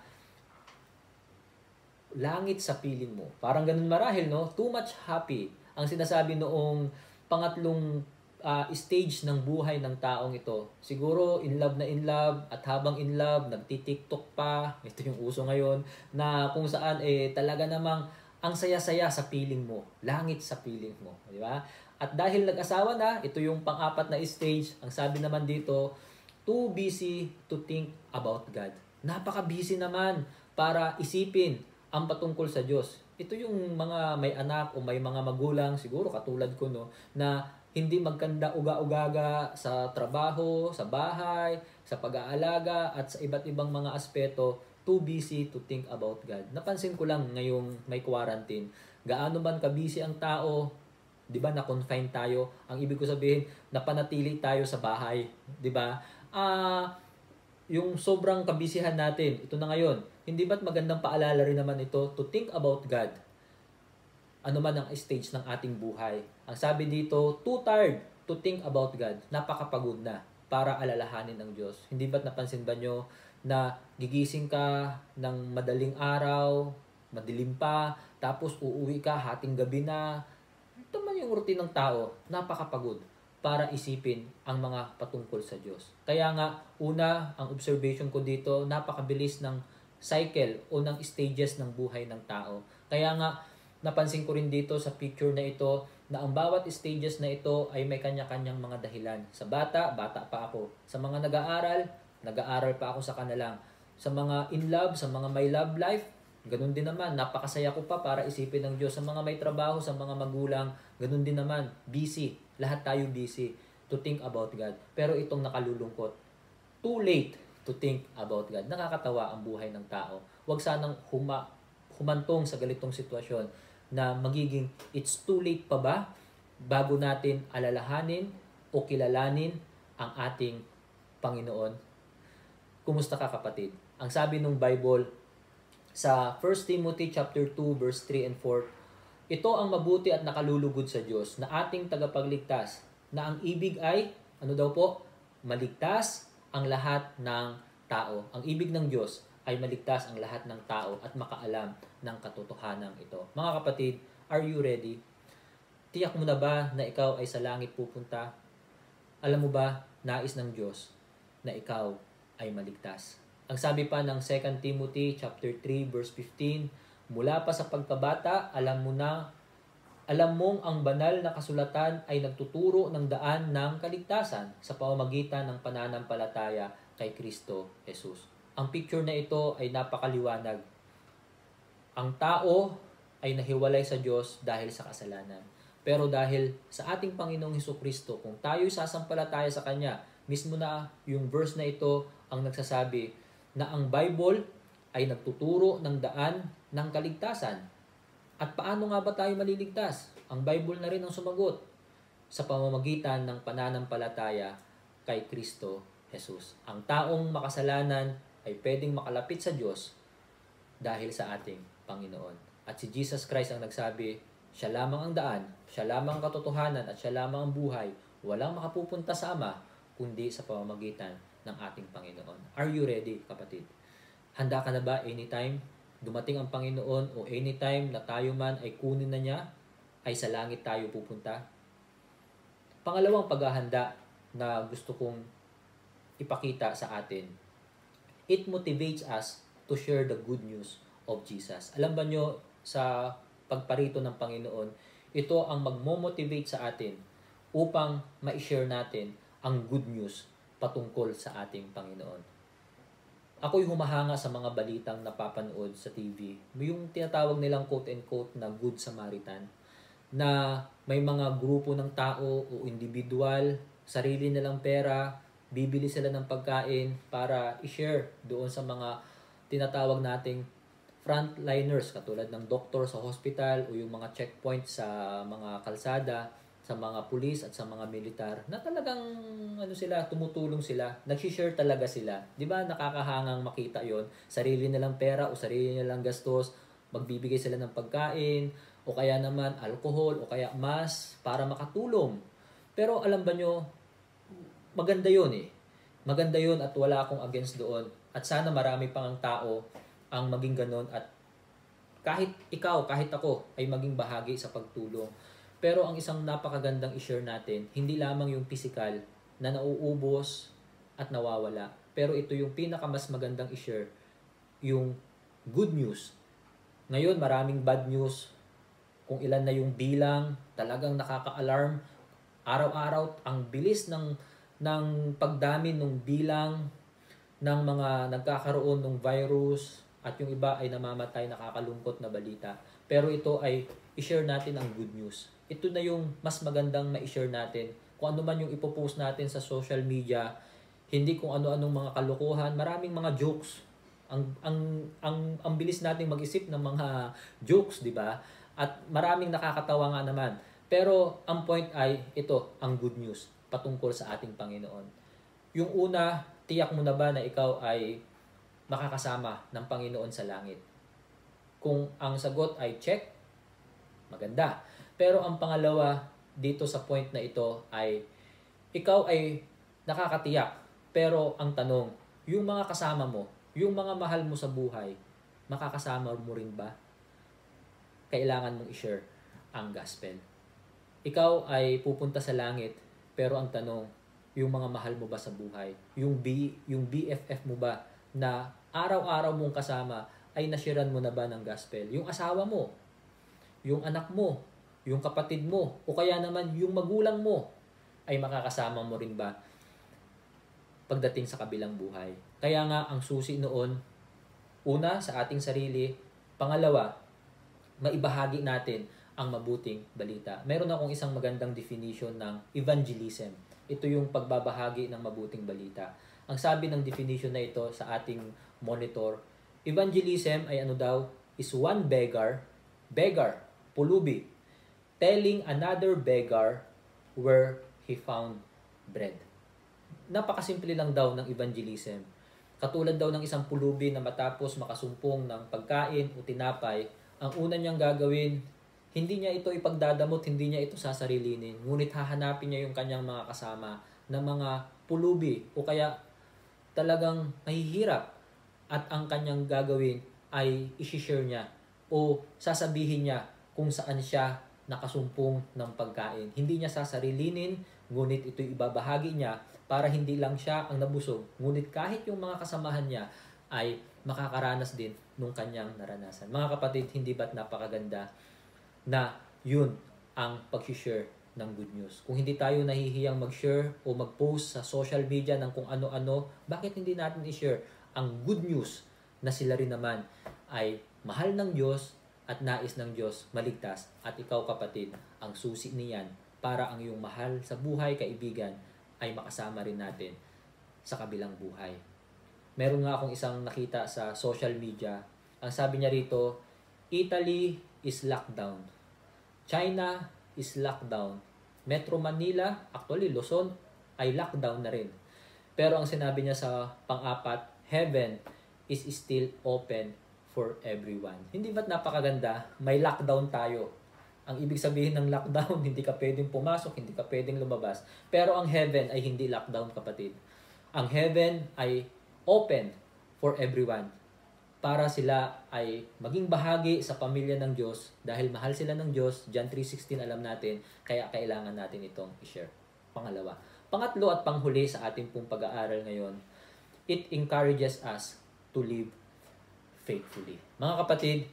langit sa piling mo. Parang ganun marahil, no? Too much happy. Ang sinasabi noong pangatlong uh, stage ng buhay ng taong ito. Siguro in love na in love at habang in love, nagti-TikTok pa. Ito yung uso ngayon na kung saan eh talaga namang ang saya-saya sa piling mo. Langit sa piling mo. Di ba? At dahil nag-asawa na, ito yung pang-apat na stage. Ang sabi naman dito, too busy to think about God. Napaka-busy naman para isipin ang patungkol sa Diyos. Ito yung mga may anak o may mga magulang, siguro katulad ko, no, na hindi magkanda uga-ugaga sa trabaho, sa bahay, sa pag-aalaga, at sa iba't ibang mga aspeto, too busy to think about God. Napansin ko lang ngayong may quarantine, gaano man ka-busy ang tao, di ba, na-confine tayo, ang ibig ko sabihin, napanatili tayo sa bahay, di ba? Ah, uh, yung sobrang kabisihan natin, ito na ngayon, hindi ba't magandang paalala rin naman ito to think about God? Ano man ang stage ng ating buhay. Ang sabi dito, too tired to think about God. Napakapagod na para alalahanin ang Diyos. Hindi ba't napansin ba nyo na gigising ka ng madaling araw, madilim pa, tapos uuwi ka, hating gabi na. Ito man yung routine ng tao, napakapagod para isipin ang mga patungkol sa Diyos. Kaya nga, una, ang observation ko dito, napakabilis ng cycle o ng stages ng buhay ng tao. Kaya nga, napansin ko rin dito sa picture na ito na ang bawat stages na ito ay may kanya-kanyang mga dahilan. Sa bata, bata pa ako. Sa mga nag-aaral, nag-aaral pa ako sa kanilang. Sa mga in love, sa mga may love life, ganun din naman. Napakasaya ko pa para isipin ng Diyos. Sa mga may trabaho, sa mga magulang, ganun din naman. Busy. Lahat tayo busy to think about God. Pero itong nakalulungkot, too late to think about God. Nakakatawa ang buhay ng tao. Huwag sanang huma, humantong sa ganitong sitwasyon na magiging it's too late pa ba bago natin alalahanin o kilalanin ang ating Panginoon. Kumusta ka, kapatid? Ang sabi ng Bible sa First Timothy chapter two verse three and four, ito ang mabuti at nakalulugod sa Diyos na ating tagapagligtas, na ang ibig ay, ano daw po? maligtas ang lahat ng tao. Ang ibig ng Diyos ay maligtas ang lahat ng tao at makaalam ng katotohanan ito. Mga kapatid, are you ready? Tiyak mo na ba na ikaw ay sa langit pupunta? Alam mo ba, nais ng Diyos na ikaw ay maligtas. Ang sabi pa ng Second Timothy chapter three verse fifteen, mula pa sa pagkabata, alam mo na, alam mong ang banal na kasulatan ay nagtuturo ng daan ng kaligtasan sa pamamagitan ng pananampalataya kay Kristo Jesus. Ang picture na ito ay napakaliwanag. Ang tao ay nahiwalay sa Diyos dahil sa kasalanan. Pero dahil sa ating Panginoong Hesukristo, kung tayo'y sasampalataya sa Kanya, mismo na yung verse na ito ang nagsasabi na ang Bible ay nagtuturo ng daan ng kaligtasan. At paano nga ba tayo maliligtas? Ang Bible na rin ang sumagot sa pamamagitan ng pananampalataya kay Kristo Jesus. Ang taong makasalanan ay pwedeng makalapit sa Diyos dahil sa ating Panginoon. At si Jesus Christ ang nagsabi, siya lamang ang daan, siya lamang ang katotohanan, at siya lamang ang buhay. Walang makapupunta sa Ama, kundi sa pamamagitan ng ating Panginoon. Are you ready, kapatid? Handa ka na ba anytime dumating ang Panginoon o anytime na tayo man ay kunin na niya, ay sa langit tayo pupunta? Pangalawang paghahanda na gusto kong ipakita sa atin, it motivates us to share the good news of Jesus. Alam ba nyo, sa pagparito ng Panginoon, ito ang magmo-motivate sa atin upang ma-share natin ang good news patungkol sa ating Panginoon. Ako'y humahanga sa mga balitang napapanood sa T V. Yung tinatawag nilang quote-and-quote na Good Samaritan, na may mga grupo ng tao o individual, sarili nilang pera, bibili sila ng pagkain para i-share doon sa mga tinatawag nating frontliners, katulad ng doktor sa hospital o yung mga checkpoint sa mga kalsada, sa mga pulis at sa mga militar, na talagang ano sila, tumutulong sila, nag-share talaga sila. 'Di ba? Nakakahangang makita 'yon. Sarili nilang pera o sarili nilang gastos, magbibigay sila ng pagkain o kaya naman alcohol o kaya mas para makatulong. Pero alam ba nyo, maganda 'yon eh. Maganda 'yon at wala akong against doon. At sana marami pang ang tao ang maging ganon at kahit ikaw, kahit ako ay maging bahagi sa pagtulong. Pero ang isang napakagandang i-share natin, hindi lamang yung physical na nauubos at nawawala. Pero ito yung pinakamas magandang i-share, yung good news. Ngayon, maraming bad news. Kung ilan na yung bilang, talagang nakaka-alarm. Araw-araw, ang bilis ng, ng pagdami ng bilang ng mga nagkakaroon ng virus at yung iba ay namamatay, nakakalungkot na balita. Pero ito ay i-share natin ang good news. Ito na yung mas magandang ma-share natin. Kung ano man yung ipopost natin sa social media, hindi kung ano-anong mga kalokohan, maraming mga jokes. Ang ang ang ang bilis nating mag-isip ng mga jokes, di ba? At maraming nakakatawa nga naman. Pero ang point ay ito, ang good news patungkol sa ating Panginoon. Yung una, tiyak mo na ba na ikaw ay makakasama ng Panginoon sa langit? Kung ang sagot ay check, maganda. Pero ang pangalawa dito sa point na ito ay ikaw ay nakakatiyak. Pero ang tanong, yung mga kasama mo, yung mga mahal mo sa buhay, makakasama mo rin ba? Kailangan mong i-share ang gospel. Ikaw ay pupunta sa langit, pero ang tanong, yung mga mahal mo ba sa buhay? Yung B, yung B F F mo ba na araw-araw mong kasama ay nashiran mo na ba ng gospel? Yung asawa mo, yung anak mo, yung kapatid mo, o kaya naman yung magulang mo, ay makakasama mo rin ba pagdating sa kabilang buhay? Kaya nga, ang susi noon, una, sa ating sarili, pangalawa, maibahagi natin ang mabuting balita. Meron akong isang magandang definition ng evangelism. Ito yung pagbabahagi ng mabuting balita. Ang sabi ng definition na ito sa ating monitor, evangelism ay ano daw, is one beggar, beggar, pulubi, telling another beggar where he found bread. Napakasimple lang daw ng evangelism. Katulad daw ng isang pulubi na matapos makasumpong ng pagkain o tinapay, ang una niyang gagawin, hindi niya ito ipagdadamot, hindi niya ito sasarilinin, ngunit hahanapin niya yung kanyang mga kasama ng mga pulubi o kaya talagang mahihirap at ang kanyang gagawin ay isi-share niya o sasabihin niya kung saan siya nakasumpong ng pagkain. Hindi niya sasarilinin, ngunit ito'y ibabahagi niya para hindi lang siya ang nabusog, ngunit kahit yung mga kasamahan niya ay makakaranas din nung kanyang naranasan. Mga kapatid, hindi ba't napakaganda na yun ang pag-share ng good news? Kung hindi tayo nahihiyang mag-share o mag-post sa social media ng kung ano-ano, bakit hindi natin i-share ang good news na sila rin naman ay mahal ng Diyos at nais ng Diyos maligtas at ikaw kapatid ang susi niyan para ang iyong mahal sa buhay, kaibigan, ay makasama rin natin sa kabilang buhay. Meron nga akong isang nakita sa social media. Ang sabi niya rito, Italy is lockdown. China is lockdown. Metro Manila, actually Luzon, ay lockdown na rin. Pero ang sinabi niya sa pang-apat, heaven is still open for everyone. Hindi ba't napakaganda? May lockdown tayo. Ang ibig sabihin ng lockdown, hindi ka pwedeng pumasok, hindi ka pwedeng lumabas. Pero ang heaven ay hindi lockdown, kapatid. Ang heaven ay open for everyone para sila ay maging bahagi sa pamilya ng Diyos dahil mahal sila ng Diyos. John three sixteen alam natin, kaya kailangan natin itong i-share. Pangalawa. Pangatlo at panghuli sa ating pong pag-aaral ngayon, it encourages us to live faithfully. Mga kapatid,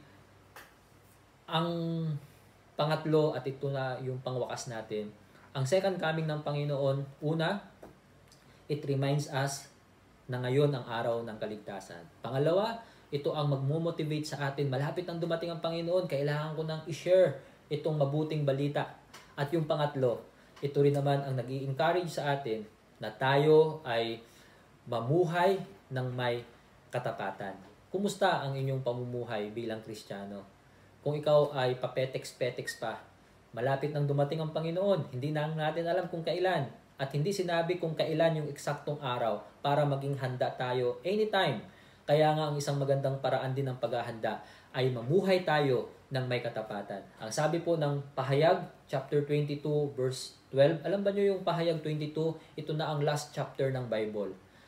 ang pangatlo at ito na yung pangwakas natin, ang second coming ng Panginoon, una, it reminds us na ngayon ang araw ng kaligtasan. Pangalawa, ito ang magmo-motivate sa atin. Malapit ang dumating ang Panginoon, kailangan ko nang i-share itong mabuting balita. At yung pangatlo, ito rin naman ang nag-i-encourage sa atin na tayo ay mamuhay ng may katapatan. Kumusta ang inyong pamumuhay bilang Kristiyano? Kung ikaw ay papetex-petex pa, malapit nang dumating ang Panginoon, hindi na natin alam kung kailan. At hindi sinabi kung kailan yung eksaktong araw para maging handa tayo anytime. Kaya nga ang isang magandang paraan din ng paghahanda ay mamuhay tayo ng may katapatan. Ang sabi po ng Pahayag, chapter twenty-two, verse twelve, alam ba nyo yung Pahayag twenty-two? Ito na ang last chapter ng Bible.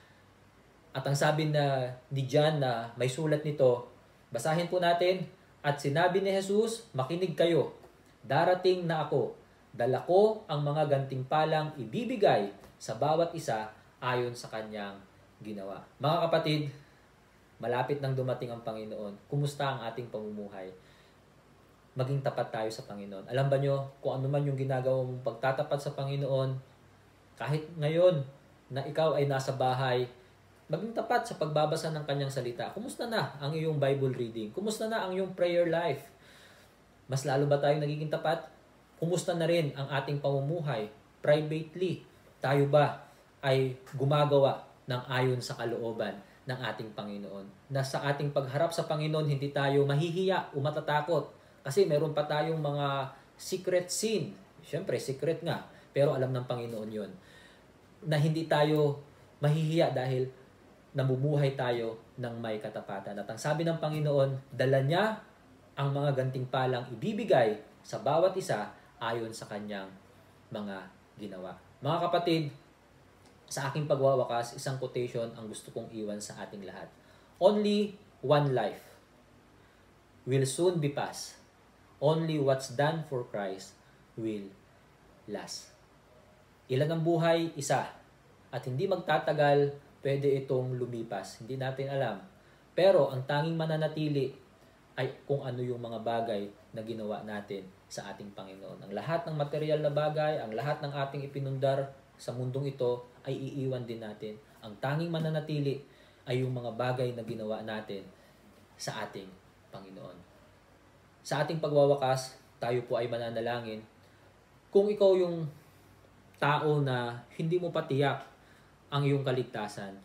At ang sabi na ni John na may sulat nito, basahin po natin, at sinabi ni Jesus, makinig kayo, darating na ako, dala ko ang mga gantimpalang ibibigay sa bawat isa ayon sa kanyang ginawa. Mga kapatid, malapit nang dumating ang Panginoon. Kumusta ang ating pamumuhay? Maging tapat tayo sa Panginoon. Alam ba nyo, kung ano man yung ginagawa mong pagtatapat sa Panginoon, kahit ngayon na ikaw ay nasa bahay, maging tapat sa pagbabasa ng kanyang salita. Kumusta na ang iyong Bible reading? Kumusta na ang iyong prayer life? Mas lalo ba tayo nagiging tapat? Kumusta na rin ang ating pamumuhay privately? Tayo ba ay gumagawa ng ayon sa kalooban ng ating Panginoon? Na sa ating pagharap sa Panginoon, hindi tayo mahihiya o matatakot. Kasi meron pa tayong mga secret sin. Siyempre, secret nga. Pero alam ng Panginoon yon. Na hindi tayo mahihiya dahil namumuhay tayo ng may katapatan. At ang sabi ng Panginoon, dala niya ang mga gantimpalang ibibigay sa bawat isa ayon sa kanyang mga ginawa. Mga kapatid, sa aking pagwawakas, isang quotation ang gusto kong iwan sa ating lahat. Only one life will soon be past. Only what's done for Christ will last. Ilan ang buhay? Isa. At hindi magtatagal, pwede itong lumipas. Hindi natin alam. Pero ang tanging mananatili ay kung ano yung mga bagay na ginawa natin sa ating Panginoon. Ang lahat ng material na bagay, ang lahat ng ating ipinundar sa mundong ito ay iiwan din natin. Ang tanging mananatili ay yung mga bagay na ginawa natin sa ating Panginoon. Sa ating pagwawakas, tayo po ay mananalangin. Kung ikaw yung tao na hindi mo patiyak ang iyong kaligtasan,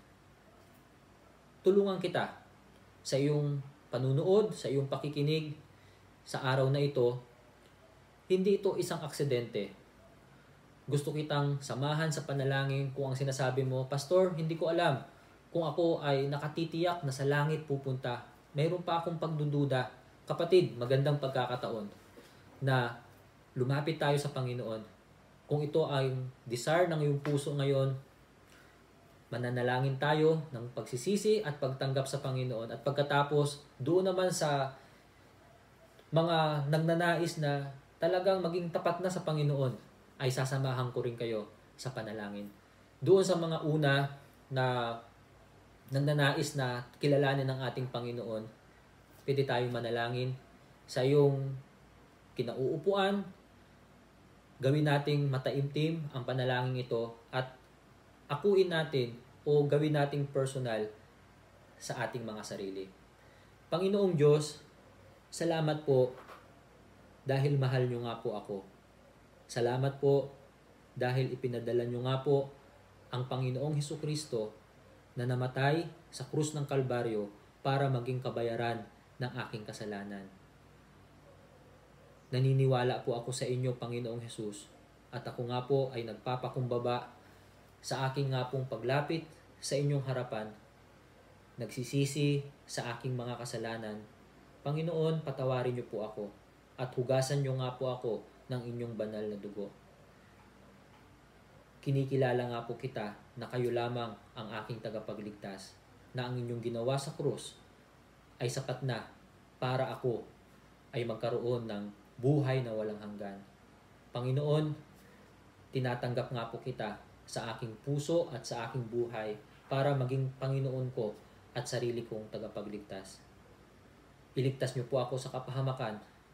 tulungan kita sa iyong panunood, sa iyong pakikinig sa araw na ito. Hindi ito isang aksidente. Gusto kitang samahan sa panalangin kung ang sinasabi mo, Pastor, hindi ko alam kung ako ay nakatitiyak na sa langit pupunta. Mayroon pa akong pagdududa. Kapatid, magandang pagkakataon na lumapit tayo sa Panginoon. Kung ito ay desire ng iyong puso ngayon, mananalangin tayo ng pagsisisi at pagtanggap sa Panginoon. At pagkatapos, doon naman sa mga nagnanais na talagang maging tapat na sa Panginoon, ay sasamahan ko rin kayo sa panalangin. Doon sa mga una na nagnanais na kilalanin ng ating Panginoon, pwede tayong manalangin sa iyong kinauupuan. Gawin nating mataimtim ang panalangin ito at akuin natin o gawin nating personal sa ating mga sarili. Panginoong Diyos, salamat po dahil mahal niyo nga po ako. Salamat po dahil ipinadala niyo nga po ang Panginoong Hesukristo na namatay sa krus ng Kalbaryo para maging kabayaran ng aking kasalanan. Naniniwala po ako sa inyo, Panginoong Hesus, at ako nga po ay nagpapakumbaba sa aking nga pong paglapit sa inyong harapan, nagsisisi sa aking mga kasalanan. Panginoon, patawarin niyo po ako at hugasan niyo nga po ako ng inyong banal na dugo. Kinikilala nga po kita na kayo lamang ang aking tagapagligtas, na ang inyong ginawa sa krus ay sapat na para ako ay magkaroon ng buhay na walang hanggan. Panginoon, tinatanggap nga po kita sa aking puso at sa aking buhay para maging Panginoon ko at sarili kong tagapagligtas. Iligtas niyo po ako sa kapahamakan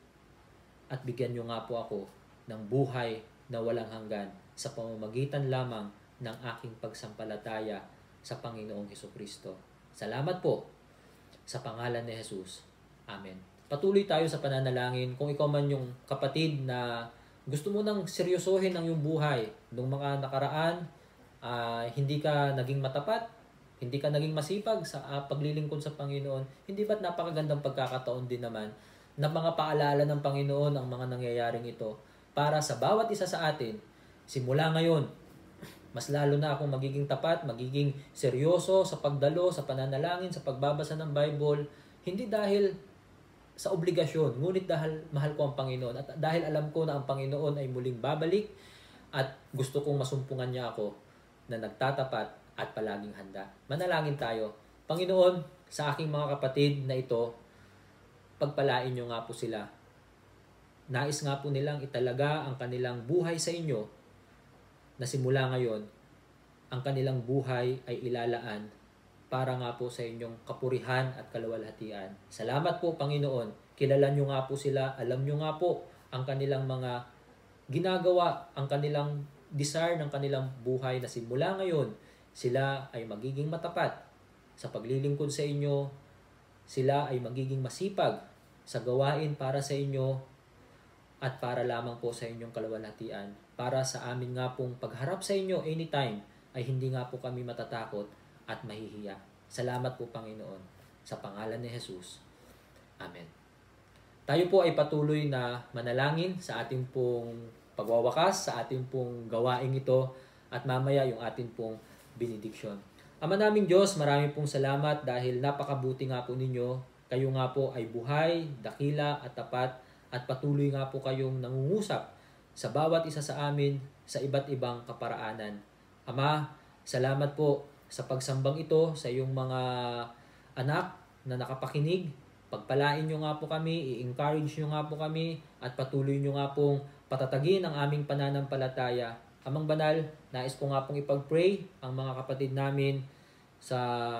at bigyan niyo nga po ako ng buhay na walang hanggan sa pamamagitan lamang ng aking pagsampalataya sa Panginoong Hesukristo. Salamat po sa pangalan ni Jesus. Amen. Patuloy tayo sa pananalangin. Kung ikaw man yung kapatid na gusto mo nang seryosohin ang iyong buhay nung mga nakaraan, uh, hindi ka naging matapat, hindi ka naging masipag sa uh, paglilingkod sa Panginoon, hindi ba't napakagandang pagkakataon din naman na mga paalala ng Panginoon ang mga nangyayaring ito para sa bawat isa sa atin, simula ngayon, mas lalo na akong magiging tapat, magiging seryoso sa pagdalo, sa pananalangin, sa pagbabasa ng Bible, hindi dahil sa obligasyon, ngunit dahil mahal ko ang Panginoon at dahil alam ko na ang Panginoon ay muling babalik at gusto kong masumpungan niya ako na nagtatapat at palaging handa. Manalangin tayo. Panginoon, sa aking mga kapatid na ito, pagpalain niyo nga po sila. Nais nga po nilang italaga ang kanilang buhay sa inyo na simula ngayon, ang kanilang buhay ay ilalaan para nga po sa inyong kapurihan at kaluwalhatian. Salamat po, Panginoon. Kilala niyo nga po sila. Alam niyo nga po ang kanilang mga ginagawa, ang kanilang desire ng kanilang buhay na simula ngayon, sila ay magiging matapat sa paglilingkod sa inyo. Sila ay magiging masipag sa gawain para sa inyo at para lamang po sa inyong kaluwalhatian. Para sa amin nga pong pagharap sa inyo anytime ay hindi nga po kami matatakot at mahihiya. Salamat po, Panginoon, sa pangalan ni Jesus. Amen. Tayo po ay patuloy na manalangin sa ating pong pagwawakas, sa ating pong gawaing ito, at mamaya yung ating pong benediction. Ama naming Diyos, marami pong salamat dahil napakabuti nga po ninyo. Kayo nga po ay buhay, dakila at tapat, at patuloy nga po kayong nangungusap sa bawat isa sa amin sa iba't ibang kaparaanan. Ama, salamat po sa pagsambang ito sa iyong mga anak na nakapakinig. Pagpalain nyo nga po kami, i-encourage nyo nga po kami, at patuloy nyo nga pong patatagin ang aming pananampalataya. Amang Banal, nais ko nga pong ipag-pray ang mga kapatid namin sa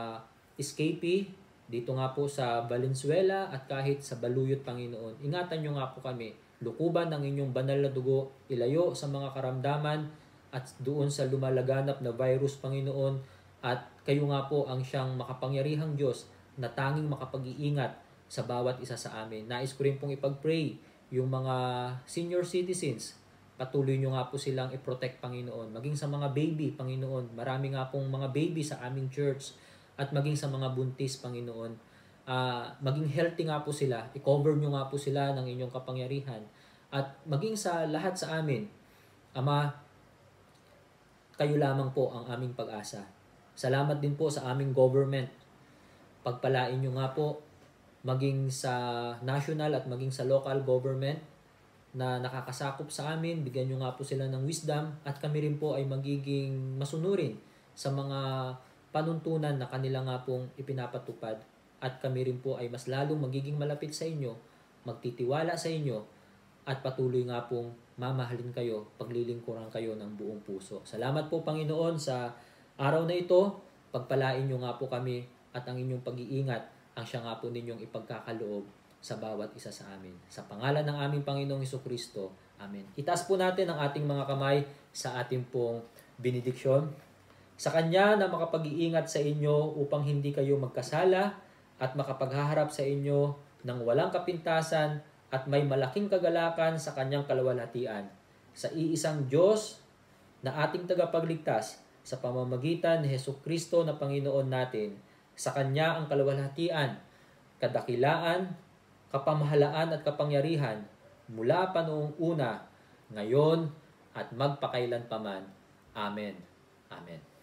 Escapee, dito nga po sa Valenzuela at kahit sa Baluyot, Panginoon. Ingatan nyo nga po kami. Lukuban ng inyong banal na dugo, ilayo sa mga karamdaman at doon sa lumalaganap na virus, Panginoon. At kayo nga po ang siyang makapangyarihang Diyos na tanging makapag-iingat sa bawat isa sa amin. Nais ko rin pong ipag-pray yung mga senior citizens. Patuloy nyo nga po silang i-protect, Panginoon. Maging sa mga baby, Panginoon. Marami nga pong mga baby sa aming church. At maging sa mga buntis, Panginoon. Uh, maging healthy nga po sila. I-cover nyo nga po sila ng inyong kapangyarihan. At maging sa lahat sa amin, Ama, kayo lamang po ang aming pag-asa. Salamat din po sa aming government. Pagpalain nyo nga po, maging sa national at maging sa local government, na nakakasakop sa amin. Bigyan nyo nga po sila ng wisdom at kami rin po ay magiging masunurin sa mga panuntunan na kanila nga pong ipinapatupad. At kami rin po ay mas lalong magiging malapit sa inyo, magtitiwala sa inyo, at patuloy nga pong mamahalin kayo, paglilingkuran kayo ng buong puso. Salamat po Panginoon sa araw na ito. Pagpalain nyo nga po kami at ang inyong pag-iingat ang siya nga po ninyong ipagkakaloob sa bawat isa sa amin. Sa pangalan ng aming Panginoong Hesukristo. Amen. Itaas po natin ang ating mga kamay sa ating pong benediksyon. Sa Kanya na makapag-iingat sa inyo upang hindi kayo magkasala at makapaghaharap sa inyo ng walang kapintasan at may malaking kagalakan sa Kanyang kalwalhatian. Sa iisang Diyos na ating tagapagligtas sa pamamagitan ni Hesukristo na Panginoon natin. Sa Kanya ang kalwalhatian, kadakilaan, kapamahalaan at kapangyarihan mula pa noong una, ngayon at magpakailanpaman. Amen. Amen.